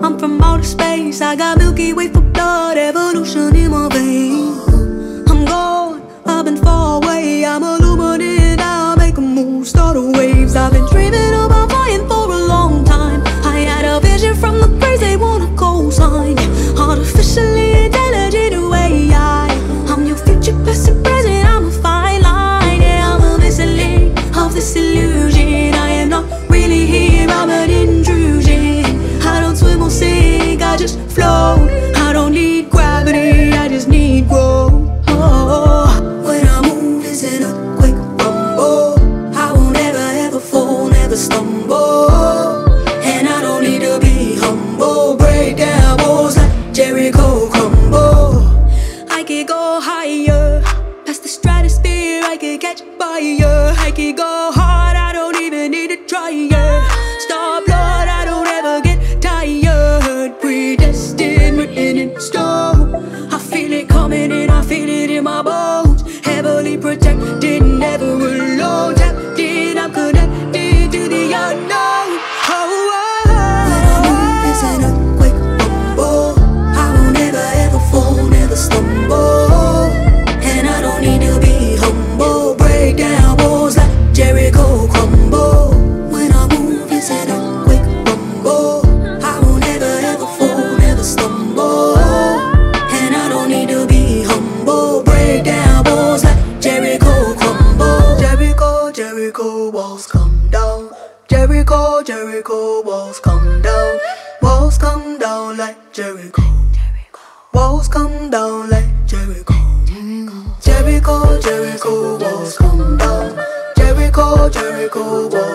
I'm from outer space. I got Milky Way for blood, evolution in my veins. I'm gone, I've been far away. I'm a lumineer now, make a move, start the waves. I've been dreaming about flying for a long time. I had a vision from the praise they want a cosign. Artificially intelligent AI. I'm your future, past and present, I'm a fine line. Yeah, I'm a missing link of this illusion. I am not really here, I'm an intrusion. I don't swim or sink, I just float. I don't need gravity, I just need growth. When I move, it's in a quick rumble. I won't ever fall, never stumble. And I don't need to be humble. Break down walls like Jericho, crumble. I could go higher, past the stratosphere, I could catch fire. I could go hard, I don't even need to try it. Starblood, I don't ever get tired. Predestined, written in stone. I feel it coming in, I feel it in my bones. Heavily protected, never alone. Tapped in, I'm connected to the unknown. When I move, it's in a quick rumble. I won't ever fall, never stumble. And I don't need to be humble. Break down walls like Jericho, crumble. When I move, it's in a quick rumble. I won't ever fall, never stumble. And I don't need to be humble. Break down walls like Jericho, crumble. Jericho, Jericho, walls come down. Jericho, Jericho, walls come down. Walls come down like Jericho. Walls come down like Jericho. Jericho, Jericho, walls come down. Jericho, Jericho, walls